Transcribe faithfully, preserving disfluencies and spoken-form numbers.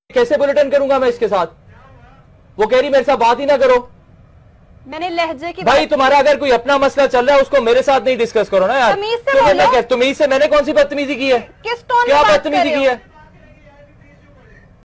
कैसे बुलेटिन करूंगा मैं इसके साथ? वो कह रही मेरे साथ बात ही ना करो। मैंने लहजे की भाई तुम्हारा अगर कोई अपना मसला चल रहा है उसको मेरे साथ नहीं डिस्कस करो ना यार। तमीज से बोलो। तमीज से मैंने कौन सी बदतमीजी की है? किस टोन में क्या बात कर बदतमीजी रहे की हो? है?